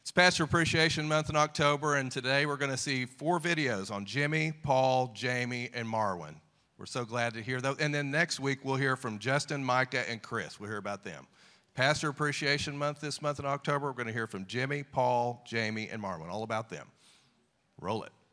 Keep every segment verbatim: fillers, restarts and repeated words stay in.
It's Pastor Appreciation Month in October, and today we're going to see four videos on Jimmy, Paul, Jamie, and Marwin. We're so glad to hear those. And then next week we'll hear from Justin, Micah, and Chris. We'll hear about them. Pastor Appreciation Month this month in October, we're going to hear from Jimmy, Paul, Jamie, and Marwin. All about them. Roll it.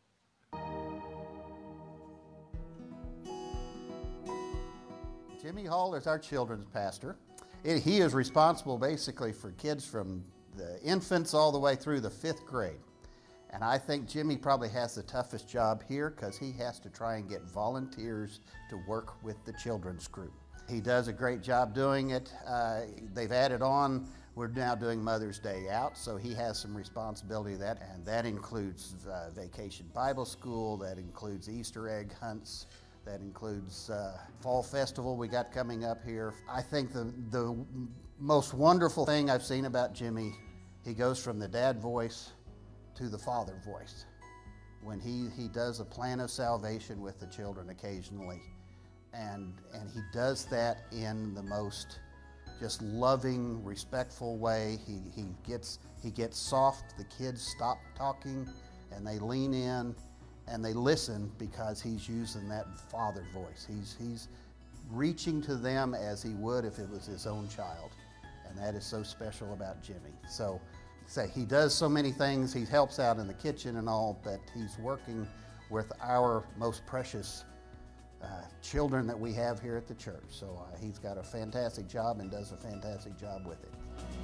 Jimmy Hall is our children's pastor. It, he is responsible basically for kids from the infants all the way through the fifth grade. And I think Jimmy probably has the toughest job here because he has to try and get volunteers to work with the children's group. He does a great job doing it. Uh, they've added on, we're now doing Mother's Day out, so he has some responsibility of that, and that includes uh, Vacation Bible School, that includes Easter egg hunts, that includes uh, Fall Festival we got coming up here. I think the, the most wonderful thing I've seen about Jimmy, he goes from the dad voice to the father voice. When he, he does a plan of salvation with the children occasionally, and, and he does that in the most just loving, respectful way. He, he, gets, he gets soft, the kids stop talking, and they lean in, and they listen because he's using that father voice. He's, he's reaching to them as he would if it was his own child. And that is so special about Jimmy. So, say he does so many things. He helps out in the kitchen and all, but he's working with our most precious uh, children that we have here at the church. So uh, he's got a fantastic job and does a fantastic job with it.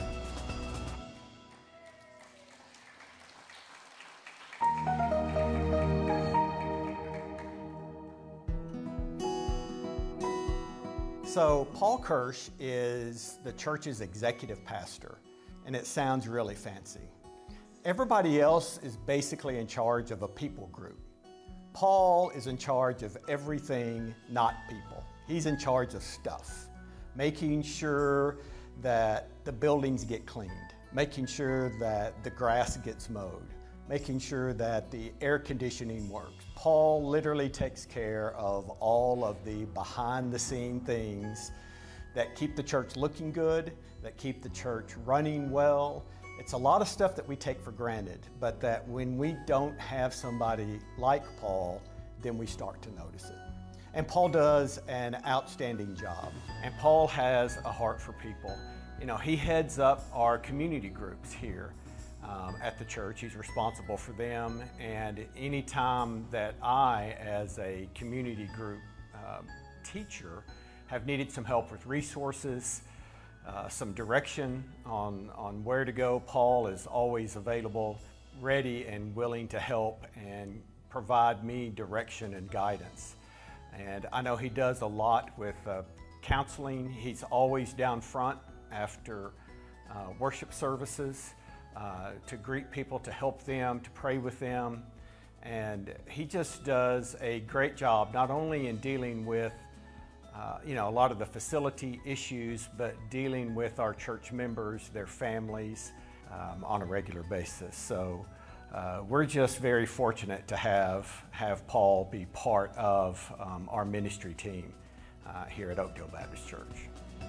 So Paul Kirsch is the church's executive pastor, and it sounds really fancy. Everybody else is basically in charge of a people group. Paul is in charge of everything, not people. He's in charge of stuff, making sure that the buildings get cleaned, making sure that the grass gets mowed, making sure that the air conditioning works. Paul literally takes care of all of the behind-the-scene things that keep the church looking good, that keep the church running well. It's a lot of stuff that we take for granted, but that when we don't have somebody like Paul, then we start to notice it. And Paul does an outstanding job. And Paul has a heart for people. You know, he heads up our community groups here. Um, at the church. He's responsible for them, and anytime that I, as a community group um, teacher, have needed some help with resources, uh, some direction on, on where to go, Paul is always available, ready and willing to help and provide me direction and guidance. And I know he does a lot with uh, counseling. He's always down front after uh, worship services. Uh, to greet people, to help them, to pray with them. And he just does a great job, not only in dealing with uh, you know, a lot of the facility issues, but dealing with our church members, their families, um, on a regular basis. So uh, we're just very fortunate to have, have Paul be part of um, our ministry team uh, here at Oakdale Baptist Church.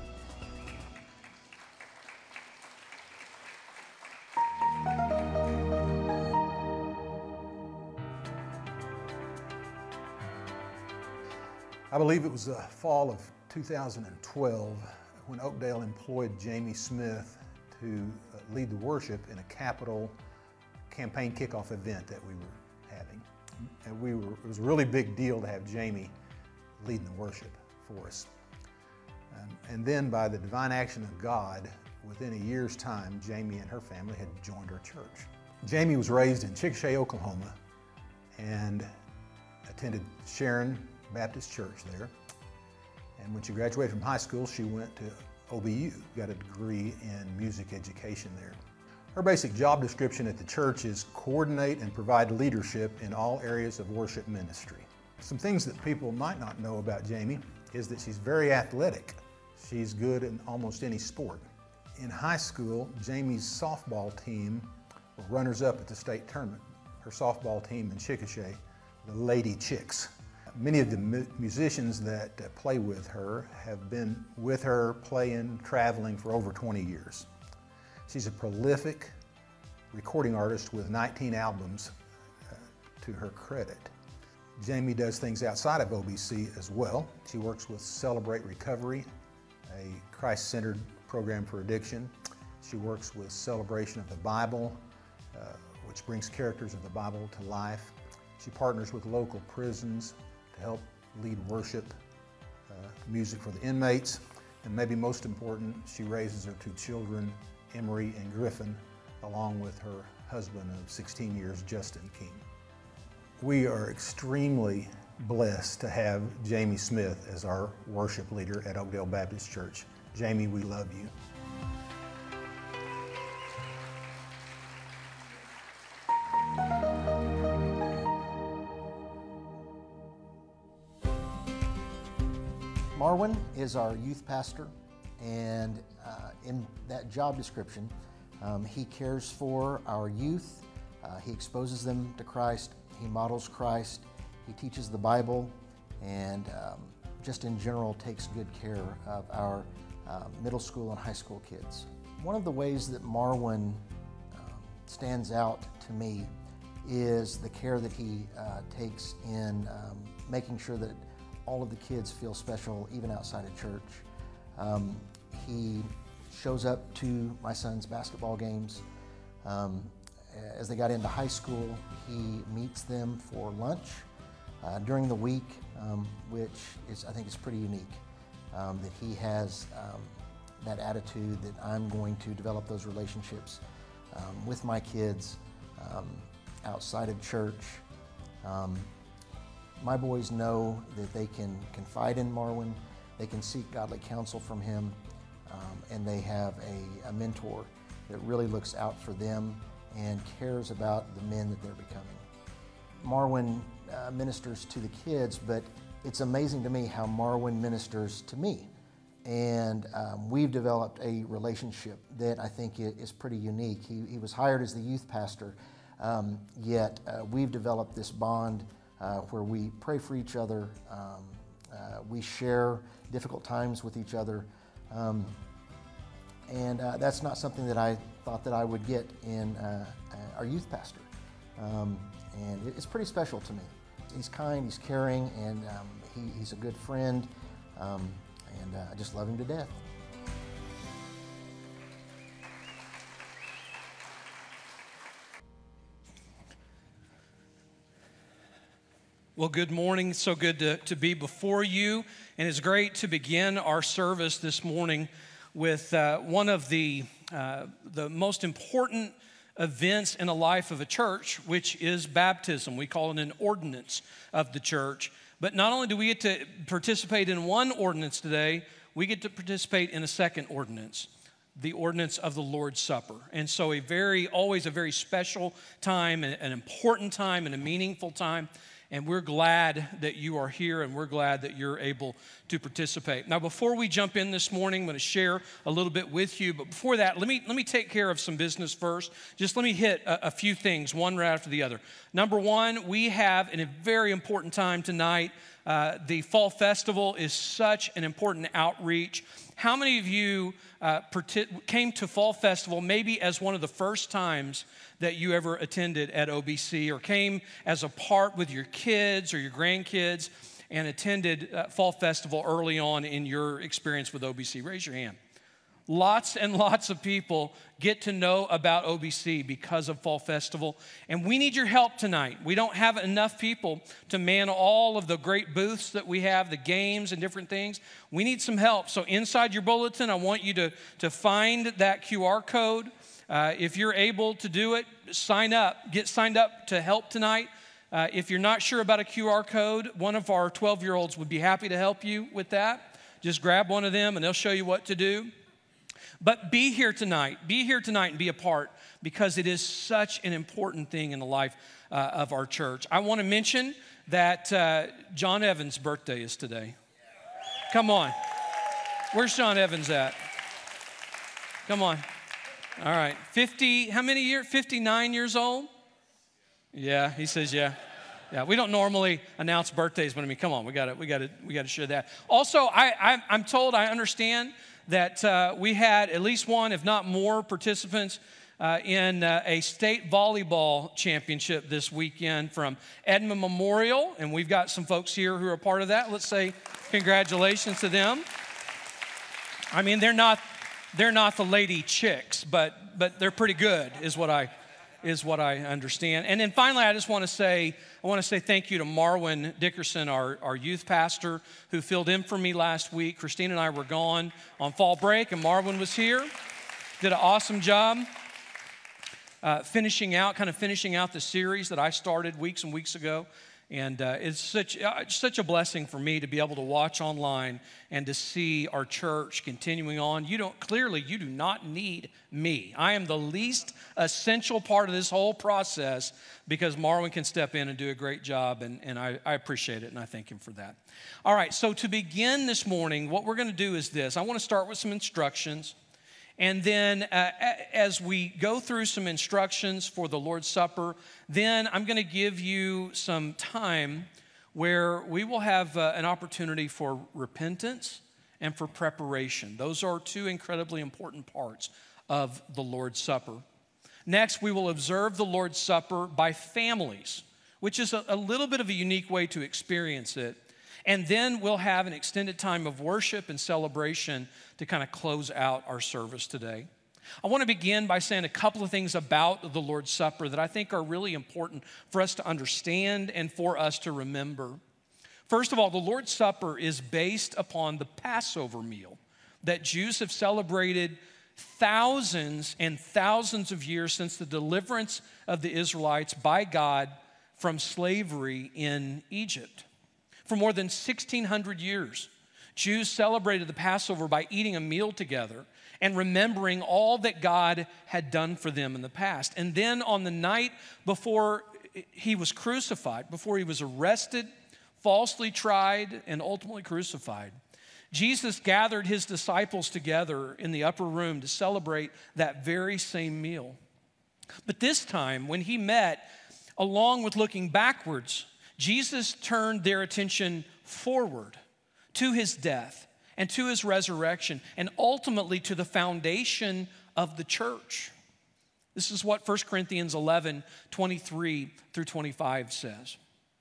I believe it was the fall of two thousand twelve when Oakdale employed Jamie Smith to lead the worship in a capital campaign kickoff event that we were having. And we were, it was a really big deal to have Jamie leading the worship for us. Um, and then by the divine action of God, within a year's time, Jamie and her family had joined our church. Jamie was raised in Chickasha, Oklahoma, and attended Sharon Baptist Church there. And when she graduated from high school, she went to O B U, got a degree in music education there. Her basic job description at the church is coordinate and provide leadership in all areas of worship ministry. Some things that people might not know about Jamie is that she's very athletic. She's good in almost any sport. In high school, Jamie's softball team were runners-up at the state tournament. Her softball team in Chickasha, the Lady Chicks. Many of the mu musicians that uh, play with her have been with her playing, traveling for over twenty years. She's a prolific recording artist with nineteen albums uh, to her credit. Jamie does things outside of O B C as well. She works with Celebrate Recovery, a Christ-centered program for addiction. She works with Celebration of the Bible, uh, which brings characters of the Bible to life. She partners with local prisons to help lead worship, uh, music for the inmates. And maybe most important, she raises her two children, Emery and Griffin, along with her husband of sixteen years, Justin King. We are extremely blessed to have Jamie Smith as our worship leader at Oakdale Baptist Church. Jamie, we love you. Marwin is our youth pastor, and uh, in that job description, um, he cares for our youth, uh, he exposes them to Christ, he models Christ, he teaches the Bible, and um, just in general takes good care of our uh, middle school and high school kids. One of the ways that Marwin um, stands out to me is the care that he uh, takes in um, making sure that all of the kids feel special, even outside of church. Um, he shows up to my son's basketball games. Um, as they got into high school, he meets them for lunch uh, during the week, um, which is, I think is pretty unique, um, that he has um, that attitude that I'm going to develop those relationships um, with my kids um, outside of church. Um, My boys know that they can confide in Marwin, they can seek godly counsel from him, um, and they have a, a mentor that really looks out for them and cares about the men that they're becoming. Marwin uh, ministers to the kids, but it's amazing to me how Marwin ministers to me. And um, we've developed a relationship that I think is pretty unique. He, he was hired as the youth pastor, um, yet uh, we've developed this bond Uh, where we pray for each other, um, uh, we share difficult times with each other, um, and uh, that's not something that I thought that I would get in uh, our youth pastor, um, and it's pretty special to me. He's kind, he's caring, and um, he, he's a good friend, um, and uh, I just love him to death. Well, good morning. It's so good to, to be before you, and it's great to begin our service this morning with uh, one of the, uh, the most important events in the life of a church, which is baptism. We call it an ordinance of the church. But not only do we get to participate in one ordinance today, we get to participate in a second ordinance, the ordinance of the Lord's Supper. And so a very, always a very special time, an important time, and a meaningful time. And we're glad that you are here, and we're glad that you're able to participate. Now, before we jump in this morning, I'm going to share a little bit with you. But before that, let me, let me take care of some business first. Just let me hit a, a few things, one right after the other. Number one, we have in a very important time tonight. Uh, the Fall Festival is such an important outreach. How many of you uh, came to Fall Festival maybe as one of the first times that you ever attended at O B C, or came as a part with your kids or your grandkids and attended uh, Fall Festival early on in your experience with O B C? Raise your hand. Lots and lots of people get to know about O B C because of Fall Festival, and we need your help tonight. We don't have enough people to man all of the great booths that we have, the games and different things. We need some help. So inside your bulletin, I want you to, to find that Q R code. Uh, if you're able to do it, sign up. Get signed up to help tonight. Uh, if you're not sure about a Q R code, one of our twelve-year-olds would be happy to help you with that. Just grab one of them and they'll show you what to do. But be here tonight. Be here tonight and be a part, because it is such an important thing in the life uh, of our church. I want to mention that uh, John Evans' birthday is today. Come on. Where's John Evans at? Come on. All right. fifty, how many years? fifty-nine years old? Yeah, he says yeah. Yeah, we don't normally announce birthdays, but I mean, come on, we got to we got to we got to share that. Also, I, I I'm told, I understand that uh, we had at least one, if not more, participants uh, in uh, a state volleyball championship this weekend from Edmond Memorial, and we've got some folks here who are part of that. Let's say congratulations to them. I mean, they're not they're not the Lady Chicks, but but they're pretty good, is what I is what I understand. And then finally, I just want to say I want to say thank you to Marwin Dickerson, our, our youth pastor, who filled in for me last week. Christine and I were gone on fall break, and Marwin was here. Did an awesome job uh, finishing out, kind of finishing out the series that I started weeks and weeks ago. And uh, it's such, uh, it's such a blessing for me to be able to watch online and to see our church continuing on. You don't, clearly, you do not need me. I am the least essential part of this whole process because Marwin can step in and do a great job, and, and I, I appreciate it, and I thank him for that. All right, so to begin this morning, what we're going to do is this. I want to start with some instructions. And then uh, as we go through some instructions for the Lord's Supper, then I'm going to give you some time where we will have uh, an opportunity for repentance and for preparation. Those are two incredibly important parts of the Lord's Supper. Next, we will observe the Lord's Supper by families, which is a, a little bit of a unique way to experience it. And then we'll have an extended time of worship and celebration to kind of close out our service today. I want to begin by saying a couple of things about the Lord's Supper that I think are really important for us to understand and for us to remember. First of all, the Lord's Supper is based upon the Passover meal that Jews have celebrated thousands and thousands of years since the deliverance of the Israelites by God from slavery in Egypt. For more than sixteen hundred years, Jews celebrated the Passover by eating a meal together and remembering all that God had done for them in the past. And then on the night before he was crucified, before he was arrested, falsely tried, and ultimately crucified, Jesus gathered his disciples together in the upper room to celebrate that very same meal. But this time, when he met, along with looking backwards, Jesus turned their attention forward to his death and to his resurrection and ultimately to the foundation of the church. This is what First Corinthians eleven, twenty-three through twenty-five says.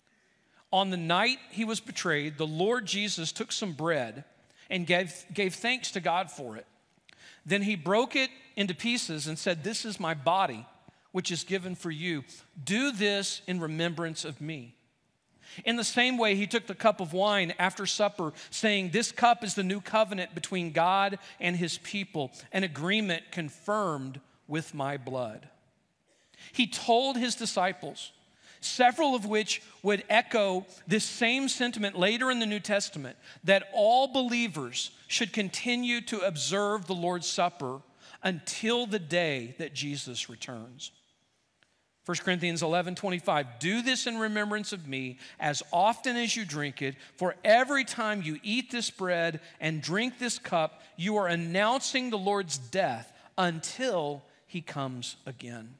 On the night he was betrayed, the Lord Jesus took some bread and gave, gave thanks to God for it. Then he broke it into pieces and said, "This is my body, which is given for you. Do this in remembrance of me." In the same way, he took the cup of wine after supper, saying, "This cup is the new covenant between God and his people, an agreement confirmed with my blood." He told his disciples, several of which would echo this same sentiment later in the New Testament, that all believers should continue to observe the Lord's Supper until the day that Jesus returns. First Corinthians eleven, twenty-five, "Do this in remembrance of me as often as you drink it, for every time you eat this bread and drink this cup, you are announcing the Lord's death until he comes again."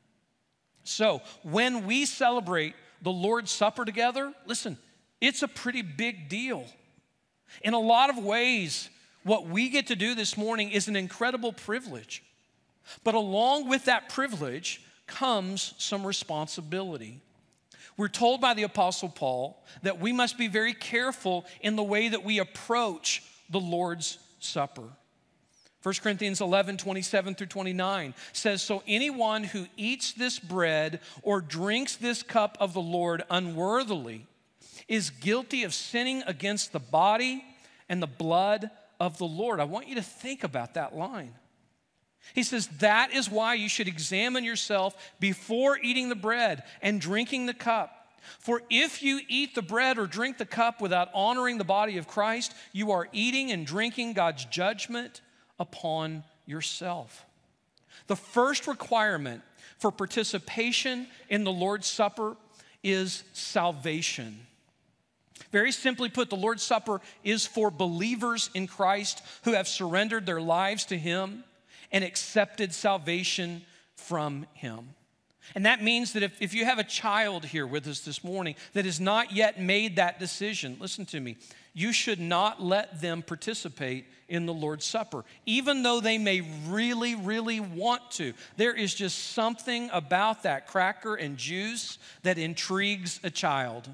So when we celebrate the Lord's Supper together, listen, it's a pretty big deal. In a lot of ways, what we get to do this morning is an incredible privilege. But along with that privilege comes some responsibility. We're told by the Apostle Paul that we must be very careful in the way that we approach the Lord's Supper. First Corinthians eleven, twenty-seven through twenty-nine says, "So anyone who eats this bread or drinks this cup of the Lord unworthily is guilty of sinning against the body and the blood of the Lord." I want you to think about that line. He says, that is why you should examine yourself before eating the bread and drinking the cup. For if you eat the bread or drink the cup without honoring the body of Christ, you are eating and drinking God's judgment upon yourself. The first requirement for participation in the Lord's Supper is salvation. Very simply put, the Lord's Supper is for believers in Christ who have surrendered their lives to him and accepted salvation from him. And that means that if, if you have a child here with us this morning that has not yet made that decision, listen to me, you should not let them participate in the Lord's Supper, even though they may really, really want to. There is just something about that cracker and juice that intrigues a child.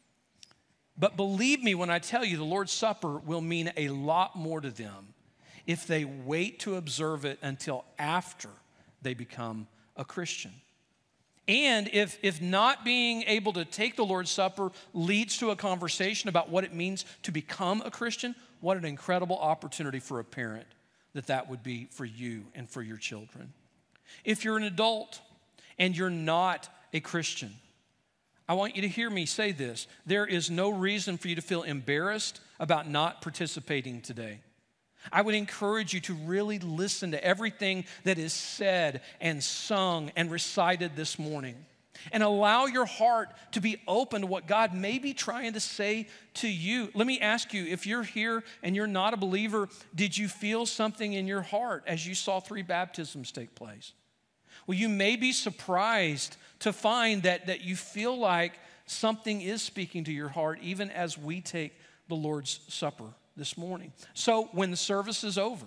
But believe me when I tell you, the Lord's Supper will mean a lot more to them if they wait to observe it until after they become a Christian. And if, if not being able to take the Lord's Supper leads to a conversation about what it means to become a Christian, what an incredible opportunity for a parent that that would be for you and for your children. If you're an adult and you're not a Christian, I want you to hear me say this. There is no reason for you to feel embarrassed about not participating today. I would encourage you to really listen to everything that is said and sung and recited this morning, and allow your heart to be open to what God may be trying to say to you. Let me ask you, if you're here and you're not a believer, did you feel something in your heart as you saw three baptisms take place? Well, you may be surprised to find that, that you feel like something is speaking to your heart even as we take the Lord's Supper this morning. So when the service is over,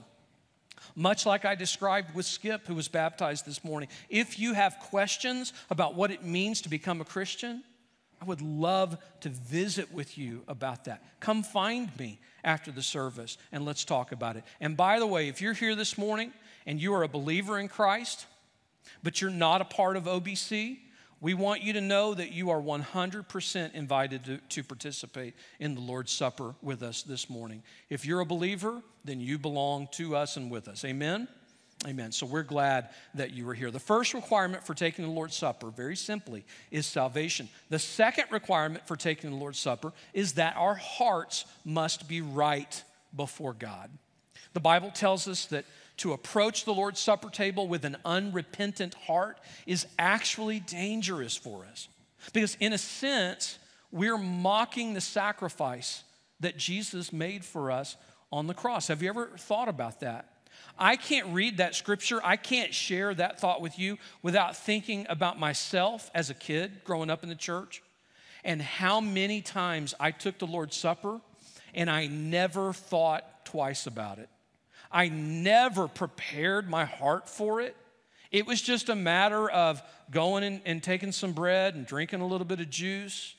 much like I described with Skip, who was baptized this morning, if you have questions about what it means to become a Christian, I would love to visit with you about that. Come find me after the service and let's talk about it. And by the way, if you're here this morning and you are a believer in Christ, but you're not a part of O B C, we want you to know that you are one hundred percent invited to, to participate in the Lord's Supper with us this morning. If you're a believer, then you belong to us and with us. Amen? Amen. So we're glad that you were here. The first requirement for taking the Lord's Supper, very simply, is salvation. The second requirement for taking the Lord's Supper is that our hearts must be right before God. The Bible tells us that to approach the Lord's Supper table with an unrepentant heart is actually dangerous for us. Because in a sense, we're mocking the sacrifice that Jesus made for us on the cross. Have you ever thought about that? I can't read that scripture. I can't share that thought with you without thinking about myself as a kid growing up in the church and how many times I took the Lord's Supper and I never thought twice about it. I never prepared my heart for it. It was just a matter of going and, and taking some bread and drinking a little bit of juice.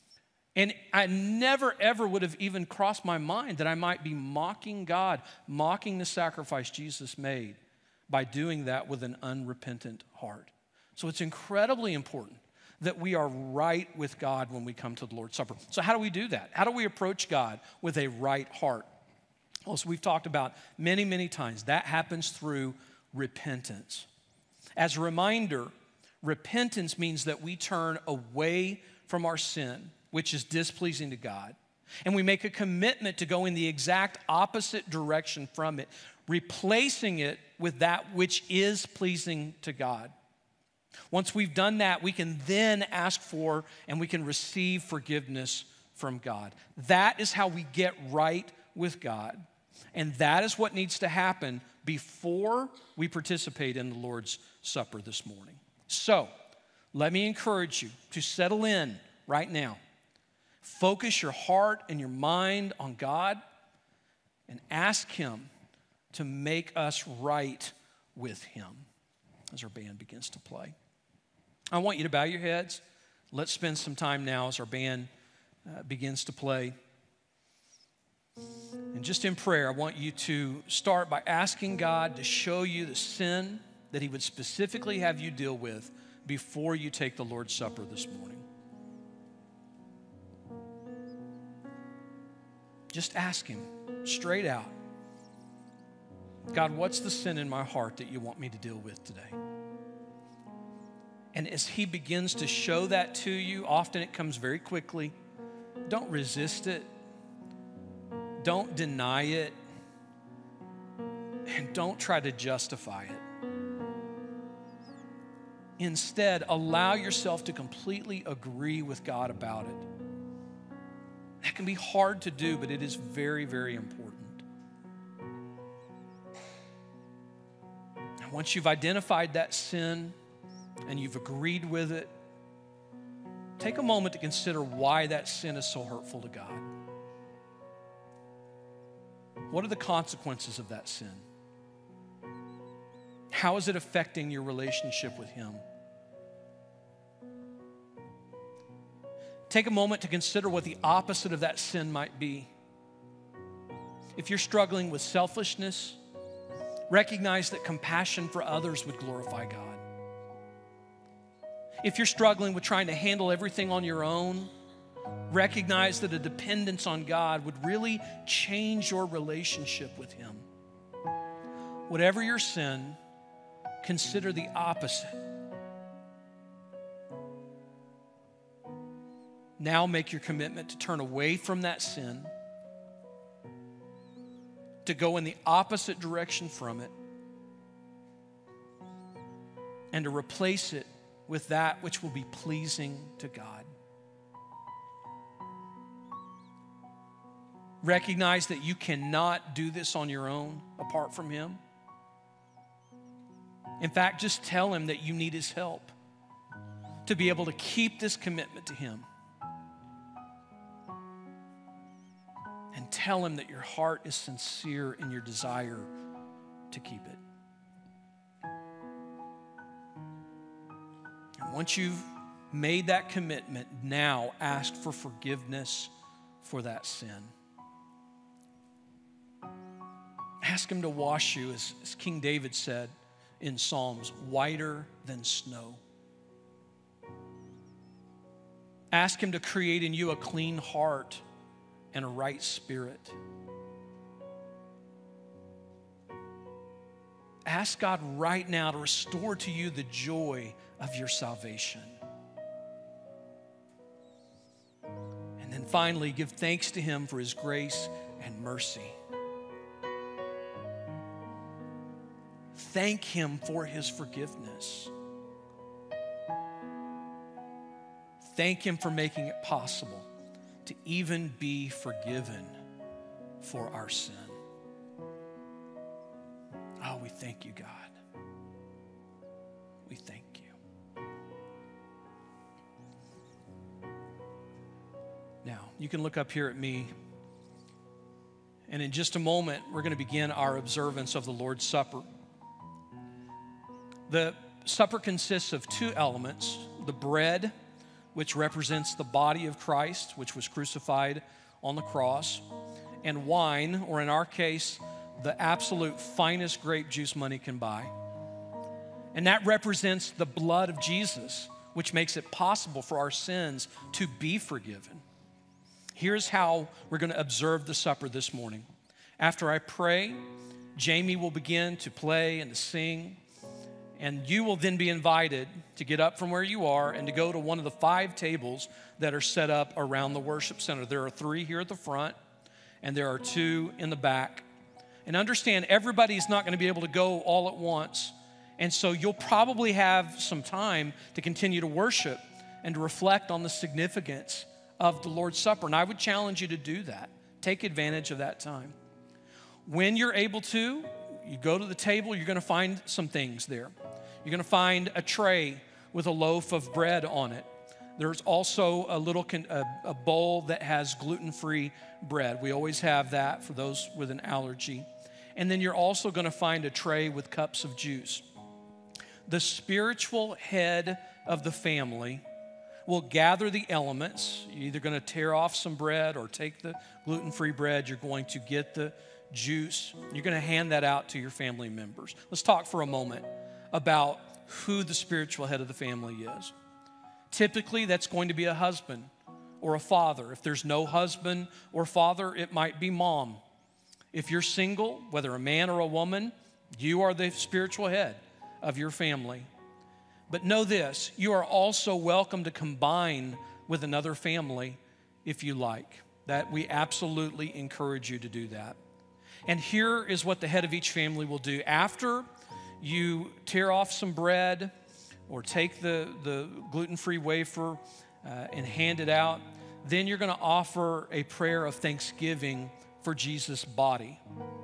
And I never, ever would have even crossed my mind that I might be mocking God, mocking the sacrifice Jesus made by doing that with an unrepentant heart. So it's incredibly important that we are right with God when we come to the Lord's Supper. So how do we do that? How do we approach God with a right heart? Well, as we've talked about many, many times, that happens through repentance. As a reminder, repentance means that we turn away from our sin, which is displeasing to God, and we make a commitment to go in the exact opposite direction from it, replacing it with that which is pleasing to God. Once we've done that, we can then ask for and we can receive forgiveness from God. That is how we get right with God. And that is what needs to happen before we participate in the Lord's Supper this morning. So, let me encourage you to settle in right now. Focus your heart and your mind on God and ask Him to make us right with Him as our band begins to play. I want you to bow your heads. Let's spend some time now as our band uh, begins to play. And just in prayer, I want you to start by asking God to show you the sin that He would specifically have you deal with before you take the Lord's Supper this morning. Just ask Him straight out, God, what's the sin in my heart that you want me to deal with today? And as He begins to show that to you, often it comes very quickly. Don't resist it. Don't deny it, and don't try to justify it. Instead, allow yourself to completely agree with God about it. That can be hard to do, but it is very, very important. And once you've identified that sin and you've agreed with it, take a moment to consider why that sin is so hurtful to God. What are the consequences of that sin? How is it affecting your relationship with Him? Take a moment to consider what the opposite of that sin might be. If you're struggling with selfishness, recognize that compassion for others would glorify God. If you're struggling with trying to handle everything on your own, recognize that a dependence on God would really change your relationship with Him. Whatever your sin, consider the opposite. Now make your commitment to turn away from that sin, to go in the opposite direction from it, and to replace it with that which will be pleasing to God. Recognize that you cannot do this on your own apart from Him. In fact, just tell Him that you need His help to be able to keep this commitment to Him. And tell Him that your heart is sincere in your desire to keep it. And once you've made that commitment, now ask for forgiveness for that sin. Ask Him to wash you, as, as King David said in Psalms, whiter than snow. Ask Him to create in you a clean heart and a right spirit. Ask God right now to restore to you the joy of your salvation. And then finally, give thanks to Him for His grace and mercy. Thank Him for His forgiveness. Thank Him for making it possible to even be forgiven for our sin. Oh, we thank you, God. We thank you. Now, you can look up here at me, and in just a moment, we're going to begin our observance of the Lord's Supper. The supper consists of two elements: the bread, which represents the body of Christ, which was crucified on the cross, and wine, or in our case, the absolute finest grape juice money can buy. And that represents the blood of Jesus, which makes it possible for our sins to be forgiven. Here's how we're going to observe the supper this morning. After I pray, Jamie will begin to play and to sing. And you will then be invited to get up from where you are and to go to one of the five tables that are set up around the worship center. There are three here at the front, and there are two in the back. And understand, everybody's not going to be able to go all at once. And so you'll probably have some time to continue to worship and to reflect on the significance of the Lord's Supper. And I would challenge you to do that. Take advantage of that time. When you're able to, you go to the table, you're going to find some things there. You're going to find a tray with a loaf of bread on it. There's also a little con- a, a bowl that has gluten-free bread. We always have that for those with an allergy. And then you're also going to find a tray with cups of juice. The spiritual head of the family will gather the elements. You're either going to tear off some bread or take the gluten-free bread. You're going to get the juice. You're going to hand that out to your family members. Let's talk for a moment about who the spiritual head of the family is. Typically, that's going to be a husband or a father. If there's no husband or father, it might be mom. If you're single, whether a man or a woman, you are the spiritual head of your family. But know this, you are also welcome to combine with another family if you like. That we absolutely encourage you to do that. And here is what the head of each family will do. After you tear off some bread or take the, the gluten-free wafer uh, and hand it out, then you're going to offer a prayer of thanksgiving for Jesus' body.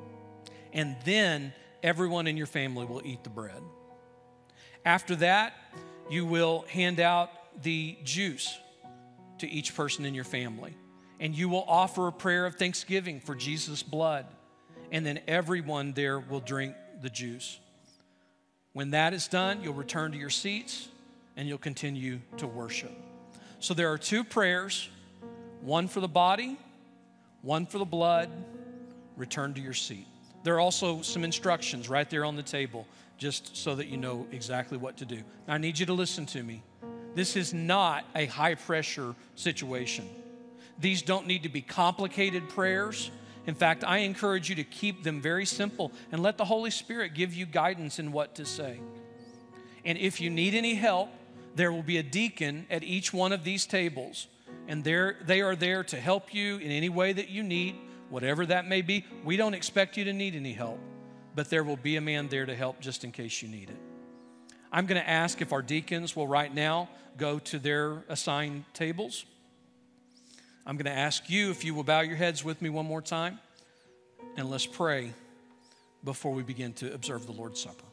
And then everyone in your family will eat the bread. After that, you will hand out the juice to each person in your family. And you will offer a prayer of thanksgiving for Jesus' blood. And then everyone there will drink the juice. When that is done, you'll return to your seats and you'll continue to worship. So there are two prayers, one for the body, one for the blood. Return to your seat. There are also some instructions right there on the table, just so that you know exactly what to do. Now, I need you to listen to me. This is not a high-pressure situation. These don't need to be complicated prayers. In fact, I encourage you to keep them very simple and let the Holy Spirit give you guidance in what to say. And if you need any help, there will be a deacon at each one of these tables, and they are there to help you in any way that you need, whatever that may be. We don't expect you to need any help, but there will be a man there to help just in case you need it. I'm going to ask if our deacons will right now go to their assigned tables. I'm going to ask you if you will bow your heads with me one more time, and let's pray before we begin to observe the Lord's Supper.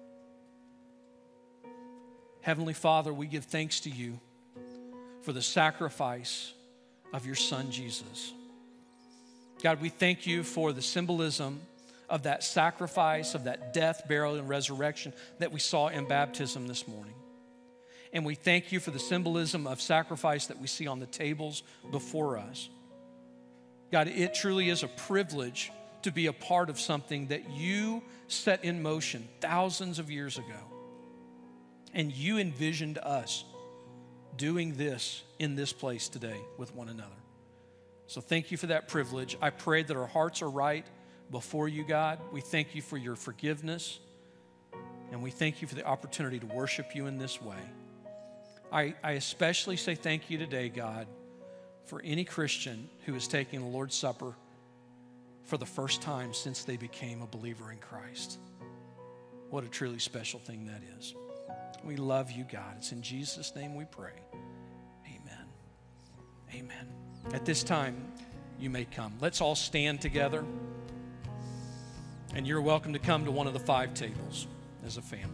Heavenly Father, we give thanks to you for the sacrifice of your Son, Jesus. God, we thank you for the symbolism of that sacrifice, of that death, burial, and resurrection that we saw in baptism this morning. And we thank you for the symbolism of sacrifice that we see on the tables before us. God, it truly is a privilege to be a part of something that you set in motion thousands of years ago. And you envisioned us doing this in this place today with one another. So thank you for that privilege. I pray that our hearts are right before you, God. We thank you for your forgiveness, and we thank you for the opportunity to worship you in this way. I, I especially say thank you today, God, for any Christian who is taking the Lord's Supper for the first time since they became a believer in Christ. What a truly special thing that is. We love you, God. It's in Jesus' name we pray. Amen. Amen. At this time, you may come. Let's all stand together. And you're welcome to come to one of the five tables as a family.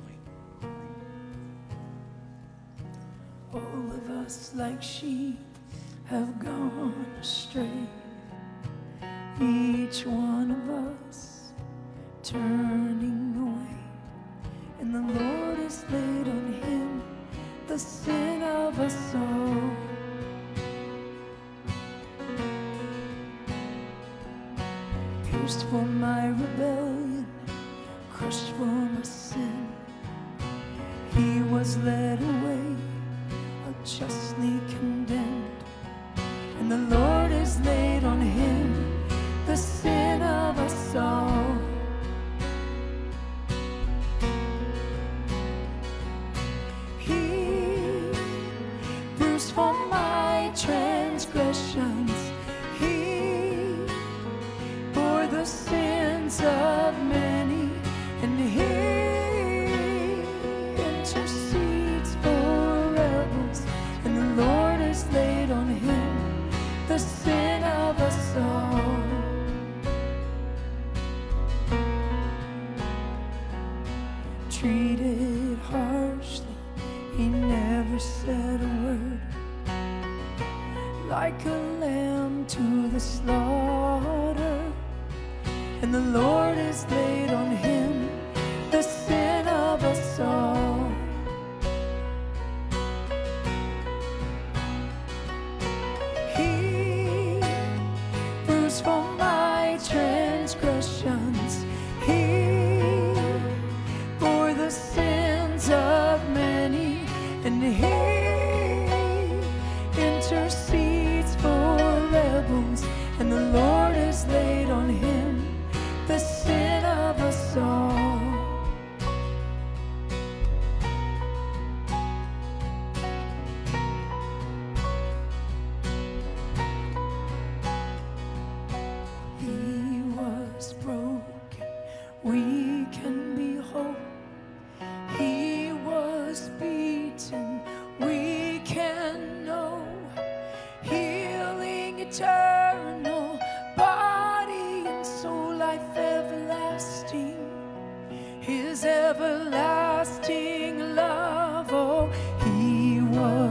All of us like sheep have gone astray. Each one of us turning away. And the Lord has laid on him the sin of us all. Pierced for my rebellion, crushed for my sin. He was led away, unjustly condemned. And the Lord has laid on him the sin of us all. He bruised for my transgressions. He bore the sins of many, and he intercedes for rebels. And the Lord has laid on him the sin of us all. Treated harshly, he never said a word. Like a lamb to the slaughter, and the Lord has laid on him the sin of us all. He bruised for my transgressions. He bore the sins of many, and he intercedes for rebels. And the Lord has laid on him the sin of us all. He was broken, we can be whole. He was beaten, we can know. Healing eternal, body and soul, life everlasting. His everlasting love, oh, he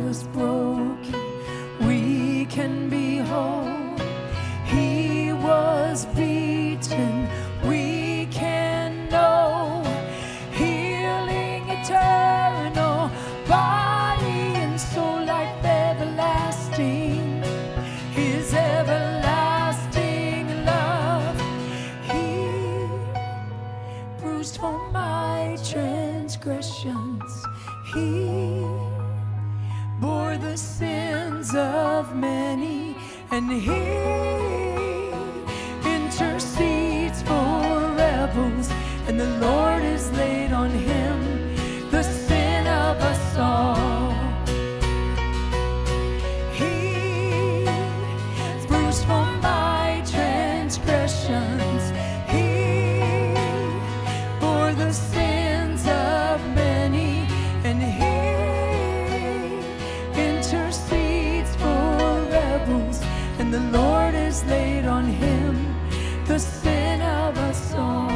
was broken, we can be whole. He was beaten, we can know. Healing eternal, body and soul, life everlasting. His everlasting love. He bruised for my transgressions. He bore the sins of many, and He intercedes for rebels, and the Lord has laid on Him the sin of us all. He bruised for my transgressions. He bore the sins of many, and He intercedes for rebels, and the Lord has laid on Him the sin of us all.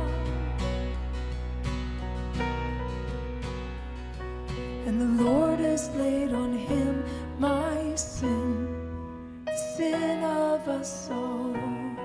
And the Lord has laid on Him my sin, the sin of us all.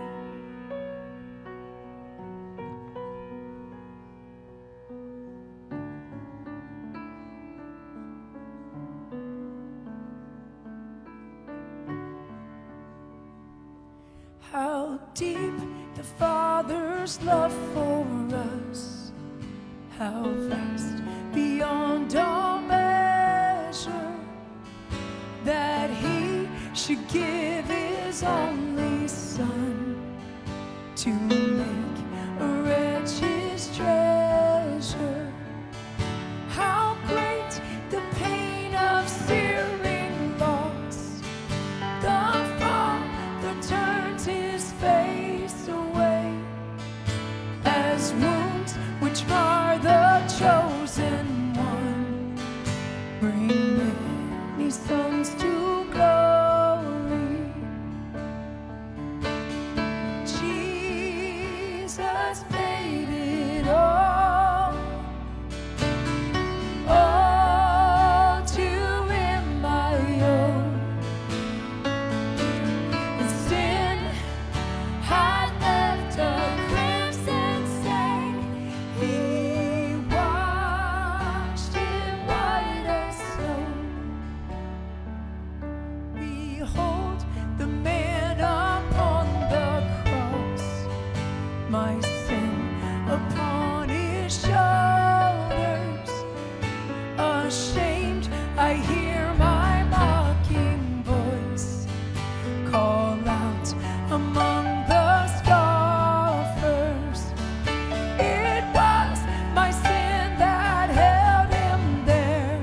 How deep the Father's love for us, how vast beyond all measure, that He should give His only Son to make a wretch His treasure. How great the pain of searing loss, the Father turns His face away, as wounds which mar the chosen one bring many sons to glory. Jesus paid it all, all to Him I owe. And sin had left a crimson stain. He washed it white as snow. Behold the man upon the cross, my sin upon His shoulders. Ashamed, I hear my mocking voice call out among the scoffers. It was my sin that held Him there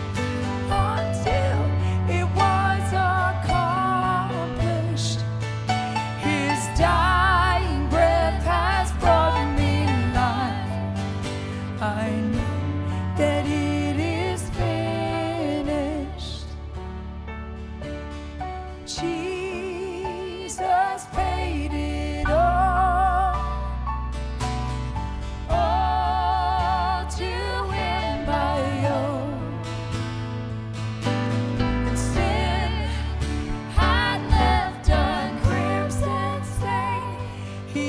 until it was accomplished. His dying breath has brought me life. I know that it is finished. Jesus paid it all, all to Him I owe. And sin had left a crimson stain. He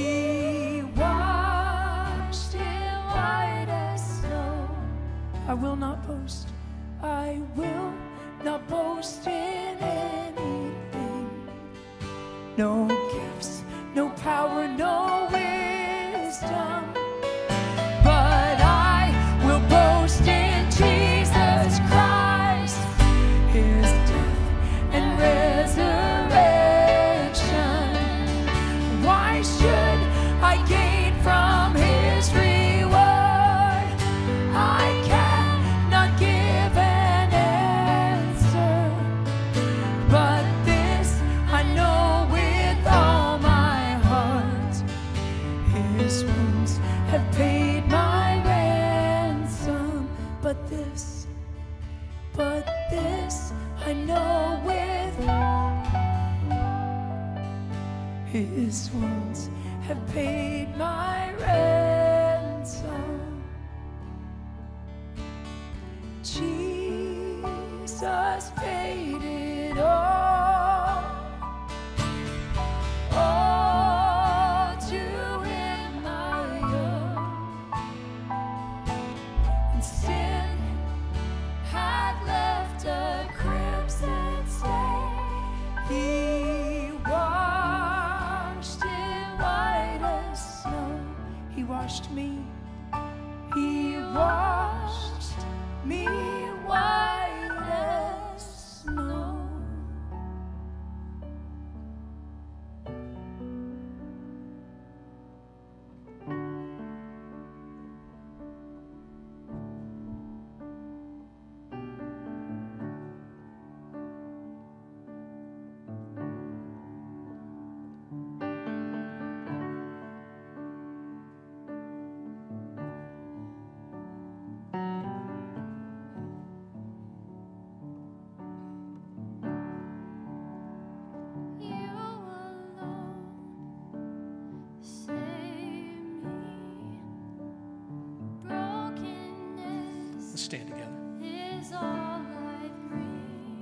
washed it white as snow. I will not boast, I will not boast in anything. No gifts, no power, no wisdom, but I will boast in Jesus Christ, His death and resurrection. Why should I gain from His reward? I cannot give an answer, but this I know with all my heart. His wounds have paid my ransom, but this, but this I know with His wounds have paid my ransom. Jesus Jesus paid it all. All to him I owe. And sin had left a crimson stain. He washed it white as snow. He washed me. He washed me white as snow. You alone save me. Brokenness Let's stand together. is all I bring.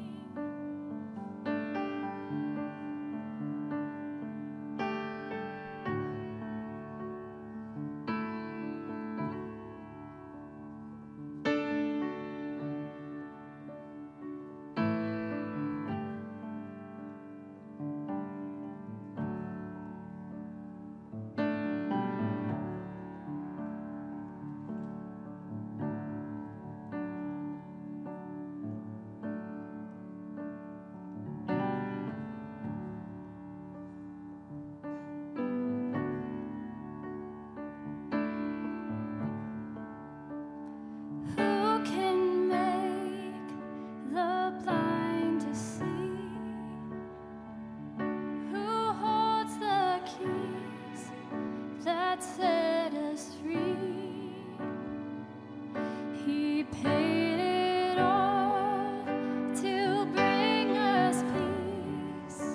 Who can make the blind to see? Who holds the keys that set us free? He paid it all to bring us peace.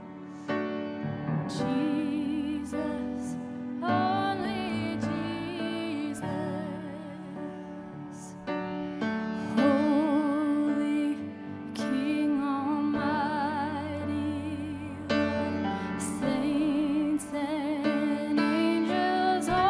Jesus, only Jesus. Holy King Almighty, Lord, saints and angels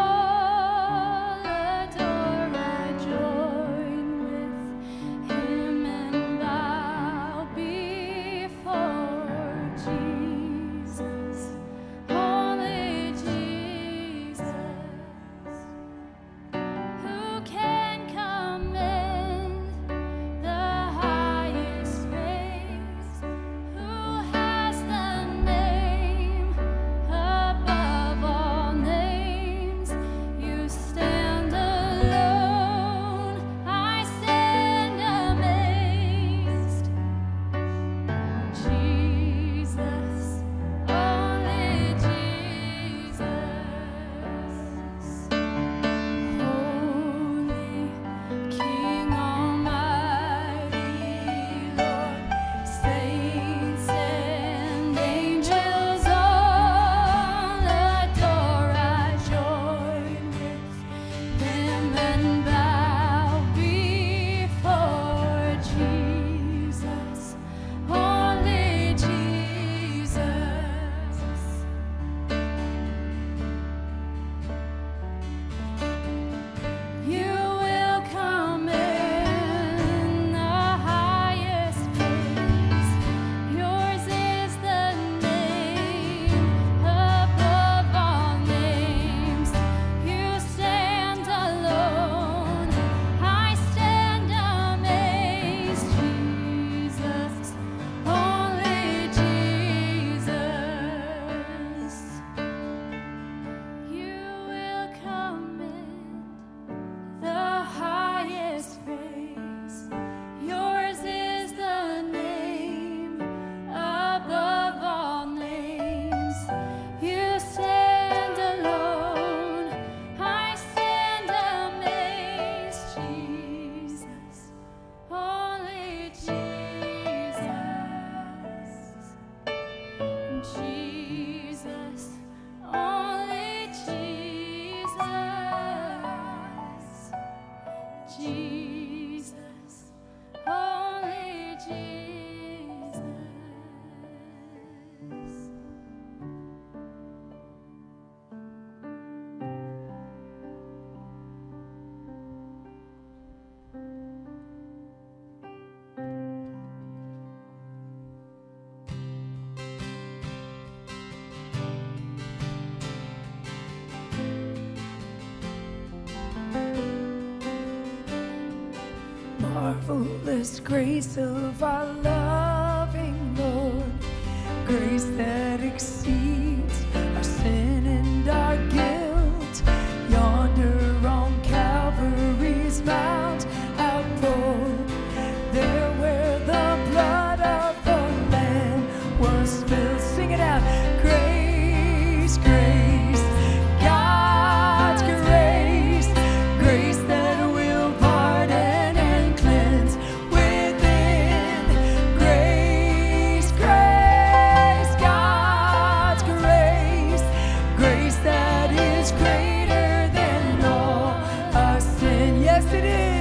marvelous grace of our loving Lord, grace that exceeds our sin and our guilt. Yonder on Calvary's mount outpoured, there where the blood of the Lamb was spilled. Sing it out. Grace, grace, God's grace, grace that will pardon and cleanse within. Grace, grace, God's grace, grace that is greater than all our sin. Yes, it is.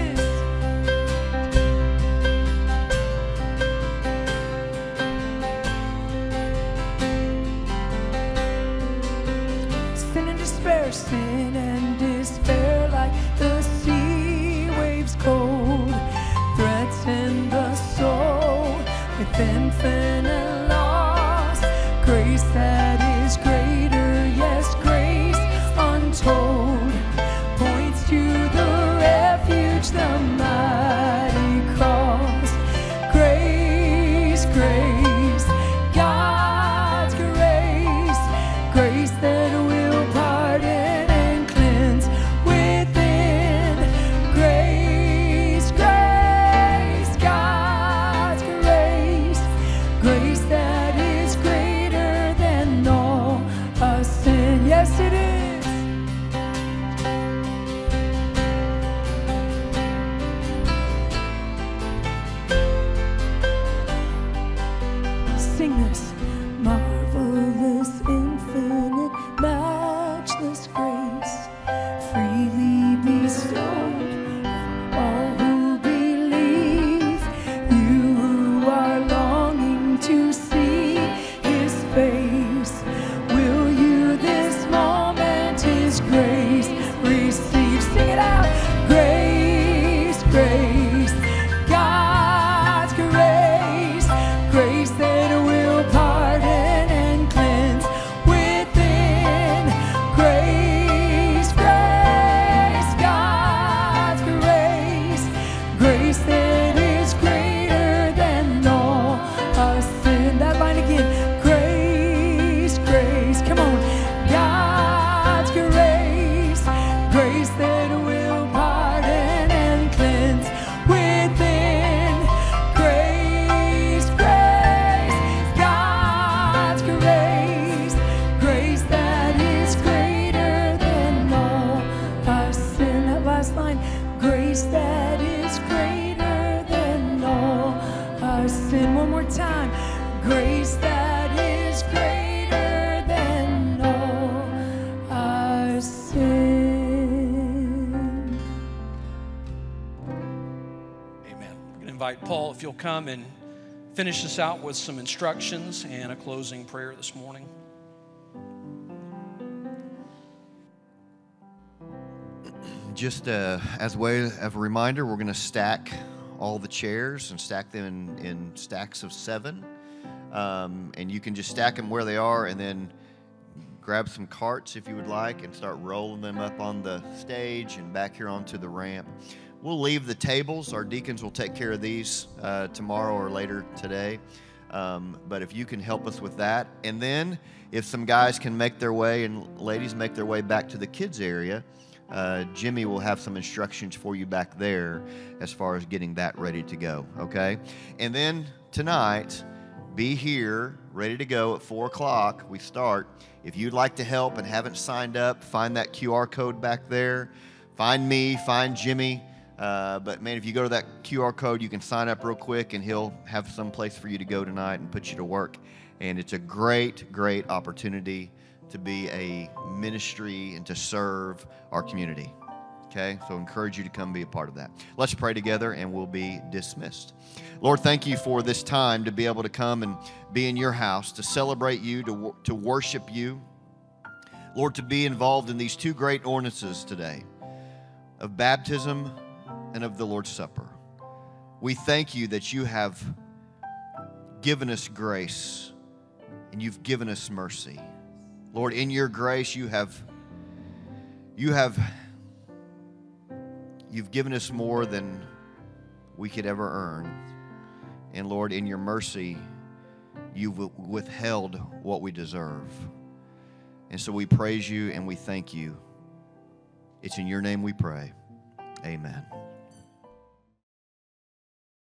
Sin and despair, sin and despair, like the sea waves cold, threaten the soul with infinite loss. Grace that is greater, yes, grace untold, points to the refuge, the mighty cross. Grace, grace, God's grace, grace that will pardon and cleanse within. Grace, grace, God's grace, grace that is greater than all our sin. Yes, it is. Sing this. Marvelous, infinite, matchless grace, freely bestowed on all who believe. You who are longing to see His face, will you this moment His grace receive? Sing it out. Grace, grace, God's grace, grace that will pardon and cleanse within. Grace, grace, God's grace, grace that is greater than all our sin. That line again. Grace, grace, come on. God's grace, grace that will pardon and cleanse within. Grace, grace, God's grace, grace that is greater than all our sin. That last line. Grace that is greater than all our sin. One more time. Grace that is greater than all our sin. Amen. We're going to invite Paul, if you'll come and finish us out with some instructions and a closing prayer this morning. Just uh, as a way of a reminder, we're going to stack all the chairs and stack them in, in stacks of seven. Um, and you can just stack them where they are and then grab some carts if you would like and start rolling them up on the stage and back here onto the ramp. We'll leave the tables. Our deacons will take care of these uh, tomorrow or later today. Um, but if you can help us with that. And then if some guys can make their way and ladies make their way back to the kids area, uh, Jimmy will have some instructions for you back there as far as getting that ready to go, okay? And then tonight, be here, ready to go at four o'clock. We start. If you'd like to help and haven't signed up, find that Q R code back there. Find me, find Jimmy. Uh, but, man, if you go to that Q R code, you can sign up real quick, and he'll have some place for you to go tonight and put you to work. And it's a great, great opportunity to be a ministry and to serve our community. Okay? So I encourage you to come be a part of that. Let's pray together, and we'll be dismissed. Lord, thank you for this time to be able to come and be in your house, to celebrate you, to, to worship you. Lord, to be involved in these two great ordinances today of baptism and of the Lord's Supper. We thank you that you have given us grace and you've given us mercy. Lord, in your grace, you have, you have, you've given us more than we could ever earn. And Lord, in your mercy, you've withheld what we deserve. And so we praise you and we thank you. It's in your name we pray. Amen.